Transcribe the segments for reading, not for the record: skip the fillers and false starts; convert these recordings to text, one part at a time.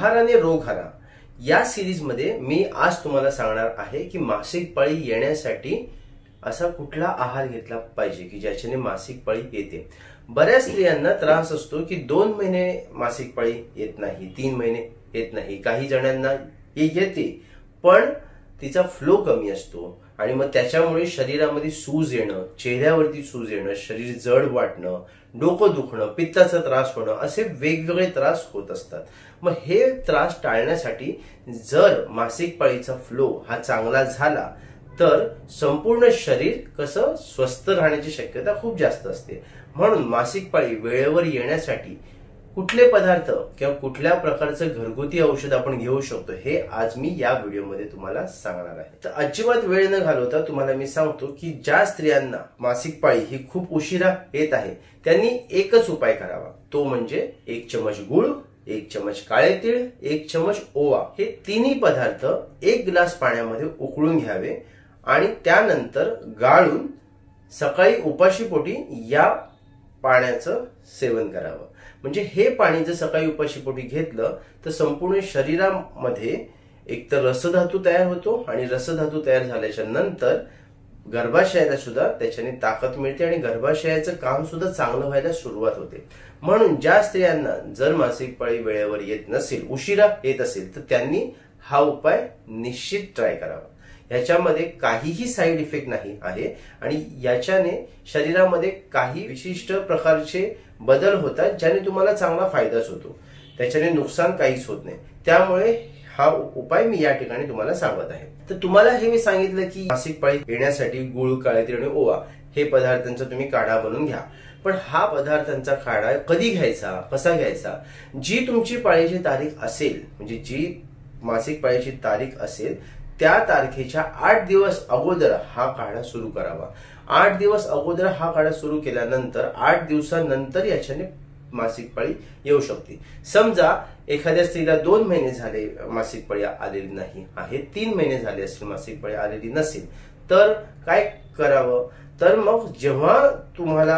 आहाराने रोग हरा या सिरीज मध्ये मी आज तुम्हाला सांगणार आहे की मासिक पाळी येण्यासाठी असा कुठला आहार घेतला पाहिजे की ज्याच्याने मासिक पाळी येते। बऱ्याच स्त्रियांना त्रास असतो की 2 महिने मासिक पाळी येत नाही, 3 महिने येत नाही, काही जणांना येते पण तिचा फ्लो कमी असतो आणि मग त्याच्यामुळे शरीरामध्ये सूज येणं, चेहऱ्यावरती सूज येणं, शरीर जड वाटणं, डोकं दुखणं, पित्ताचा त्रास होणं असे वेगवेगळे त्रास होत असतात। मग हे त्रास टाळण्यासाठी जर मासिक पाळीचा फ्लो हा चांगला झाला तर संपूर्ण शरीर कसं स्वस्थ राहण्याची शक्यता खूप जास्त असते। म्हणून मासिक पाळी वेळेवर येण्यासाठी कुठले पदार्थ किंवा कुठल्या प्रकारचं घरगुती औषध आपण घेऊ शकतो हे आज मी या व्हिडिओमध्ये तुम्हाला सांगणार आहे। तर अजिबात वेळ न घालवता तुम्हाला मी सांगतो की ज्या स्त्रियांना मासिक पाळी ही खूप उशिरा येत आहे त्यांनी एकच उपाय करावा, तो म्हणजे 1 चमच गुळ, 1 चमच काळे तीळ, 1 चमच ओवा हे तिन्ही पदार्थ 1 ग्लास पाण्यामध्ये उकळून घ्यावे आणि त्यानंतर गाळून सकाळी उपाशीपोटी या पाण्याचं सेवन करावं। म्हणजे हे पाणी जर सकाळी उपाशीपोटी घेतलं तर संपूर्ण शरीरामध्ये एक तर रसधातू तयार होतो आणि रसधातू तयार झाल्याच्या नंतर गर्भाशयाला सुद्धा त्याच्याने ताकद मिळते आणि गर्भाशयाचं काम सुद्धा चांगलं व्हायला सुरुवात होते। म्हणून ज्या स्त्रियांना जर मासिक पाळी वेळेवर येत नसेल, उशिरा येत असेल तर त्यांनी हा उपाय निश्चित ट्राय करावा। याच्यामध्ये काहीही साईड इफेक्ट नाही आहे आणि याच्याने शरीरामध्ये काही विशिष्ट प्रकारचे बदल होतात ज्याने तुम्हाला चांगला फायदाच होतो, त्याच्याने नुकसान काहीच होत नाही। त्यामुळे हा उपाय मी या ठिकाणी तुम्हाला सांगत आहे। तर तुम्हाला हे मी सांगितलं की मासिक पाळी येण्यासाठी गुळ, काळे तीळ आणि ओवा हे पदार्थांचा तुम्ही काढा बनवून घ्या, पण हा पदार्थांचा काढा कधी घ्यायचा, कसा घ्यायचा, जी तुमची पाळीची तारीख असेल म्हणजे जी मासिक पाळीची तारीख असेल त्या तारखेच्या 8 दिवस अगोदर हा काढा सुरू करावा। 8 दिवस अगोदर हा काढा सुरू केल्यानंतर 8 दिवसानंतर याच्याने मासिक पाळी येऊ शकते। समजा एखाद्या स्त्रीला 2 महिने झाले मासिक पाळी आलेली नाही आहे, 3 महिने झाले असतील मासिक पाळी आलेली नसेल तर काय करावं, तर मग जेव्हा तुम्हाला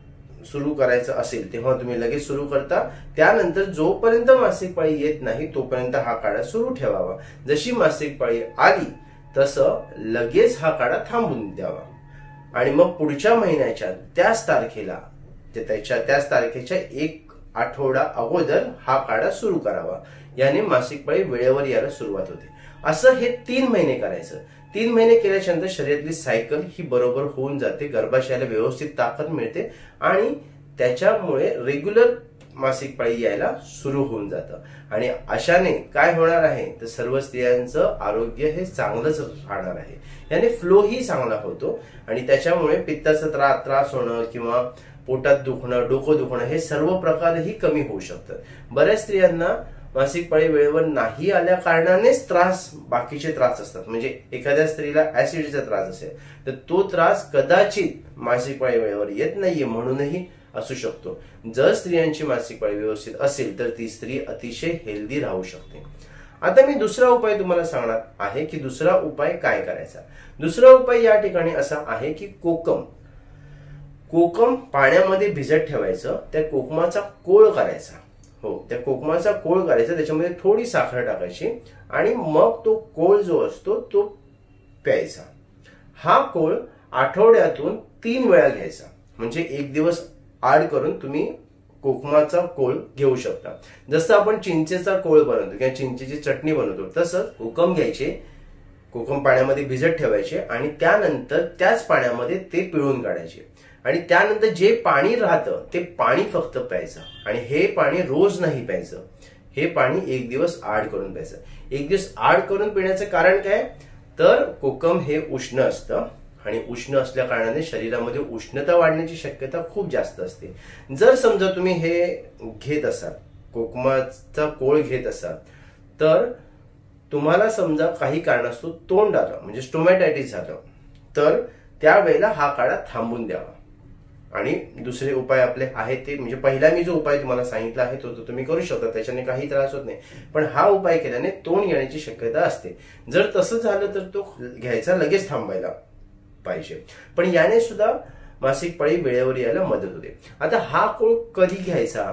सुरू करायचं असेल तेव्हा तुम्ही लगेच सुरू करता, त्यानंतर जोपर्यंत मासिक पाळी येत नाही तोपर्यंत हा काढा सुरू ठेवावा। जशी मासिक पाळी आली तसं लगेच हा काढा थांबून द्यावा आणि मग पुढच्या महिन्याच्या त्याच तारखेला त्याच तारखेच्या 1 आठवडा अगोदर हा काढा सुरू करावा। याने मासिक पाळी वेळेवर यायला सुरुवात होते। असं हे 3 महिने करायचं। 3 महिने केल्याच्या नंतर शरीरातली सायकल ही बरोबर होऊन जाते, गर्भाशयाला व्यवस्थित ताकद मिळते आणि त्याच्यामुळे रेग्युलर मासिक पाळी यायला सुरू होऊन जातं आणि अशाने काय होणार आहे तर सर्व स्त्रियांचं आरोग्य हे चांगलंच राहणार आहे। याने फ्लो ही चांगला होतो आणि त्याच्यामुळे पित्ताचा त्रास होणं किंवा पोटात दुखणं, डोकं दुखणं हे सर्व प्रकारही कमी होऊ शकतात। बऱ्याच स्त्रियांना मासिक पाळी वेळेवर नाही आल्या कारणानेच बाकीचे त्रास असतात। म्हणजे एखाद्या स्त्रीला ऍसिडचा त्रास असेल तर तो त्रास कदाचित मासिक पाळी वेळेवर येत नाहीये म्हणूनही असू शकतो। जर स्त्रियांची मासिक पाळी व्यवस्थित असेल तर ती स्त्री अतिशय हेल्दी राहू शकते। आता मी दुसरा उपाय तुम्हाला सांगणार आहे की दुसरा उपाय काय करायचा। दुसरा उपाय या ठिकाणी असा आहे की कोकम पाण्यामध्ये भिजत ठेवायचं, त्या कोकमाचा कोळ करायचा, त्या कोकमाचा कोळ करायचा, त्याच्यामध्ये थोडी साखर टाकायची आणि मग तो कोळ जो असतो तो प्यायचा। हा कोळ आठवड्यातून 3 वेळा घ्यायचा, म्हणजे 1 दिवस आड करून तुम्ही कोकमाचा कोळ घेऊ शकता। जसं आपण चिंचेचा कोळ बनवतो किंवा चिंचेची चटणी बनवतो तसंच कोकम घ्यायचे, कोकम पाण्यामध्ये भिजत ठेवायचे आणि त्यानंतर त्याच पाण्यामध्ये ते पिळून काढायचे आणि त्यानंतर जे पाणी राहतं ते पाणी फक्त प्यायचं आणि हे पाणी रोज नाही प्यायचं, हे पाणी 1 दिवस आड करून प्यायचं। 1 दिवस आड करून पिण्याचं कारण काय तर कोकम हे उष्ण असतं आणि उष्ण असल्या कारणाने शरीरामध्ये उष्णता वाढण्याची शक्यता खूप जास्त असते। जर समजा तुम्ही हे घेत असाल, कोकमाचा कोळ घेत असाल तर तुम्हाला समजा काही कारणास्तव तोंड आलं म्हणजे स्टोमॅटायटिस झालं तर त्यावेळेला हा काढा थांबून द्यावा आणि दुसरे उपाय आपले आहेत ते म्हणजे पहिला मी जो उपाय तुम्हाला सांगितला आहे तो तुम्ही करू शकता, त्याच्याने काही त्रास होत नाही, पण हा उपाय केल्याने तोंड येण्याची शक्यता असते। जर तसं झालं तर तो घ्यायचा लगेच थांबायला पाहिजे, पण याने सुद्धा मासिक पाळी वेळेवर यायला मदत होते। आता हा कोळ कधी घ्यायचा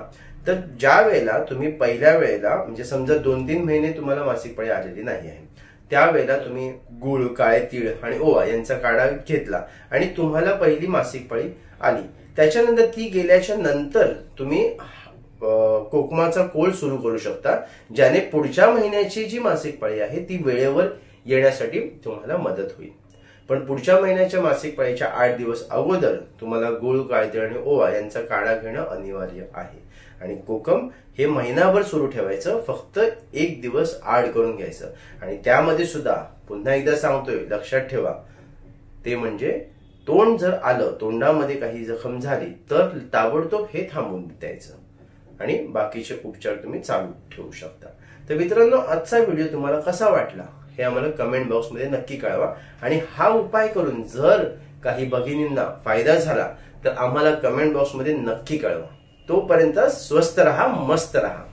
तर ज्या वेळेला तुम्ही पहिल्या वेळेला म्हणजे समजा 2-3 महिने तुम्हाला मासिक पाळी आलेली नाही आहे, त्यावेळेला तुम्ही गुळ, काळे तीळ आणि ओवा यांचा काढा घेतला आणि तुम्हाला पहिली मासिक पाळी आली, त्याच्यानंतर ती गेल्याच्या नंतर तुम्ही कोकमाचा कोळ सुरू करू शकता, ज्याने पुढच्या महिन्याची जी मासिक पाळी आहे ती वेळेवर येण्यासाठी तुम्हाला मदत होईल. पण पुढच्या महिन्याच्या मासिक पाळीच्या 8 दिवस अगोदर तुम्हाला गुळ, काळतीळ आणि ओवा यांचा काढा घेणं अनिवार्य आहे. आणि कोकम हे महिनाभर सुरू ठेवायचं, फक्त 1 दिवस आड करून घ्यायचं. आणि त्यामध्ये सुद्धा पुन्हा एकदा सांगतोय, लक्षात ठेवा, ते म्हणजे तोंड जर आलं, तोंडामध्ये काही जखम झाली तर ताबडतोब हे थांबवून द्यायचं आणि बाकीचे उपचार तुम्ही चालू ठेवू शकता. तर मित्रांनो, आजचा व्हिडिओ तुम्हाला कसा वाटला हे आम्हाला कमेंट बॉक्समध्ये नक्की कळवा. आणि हा उपाय करून जर काही भगिनींना फायदा झाला तर आम्हाला कमेंट बॉक्समध्ये नक्की कळवा. तोपर्यंत स्वस्थ रहा, मस्त रहा.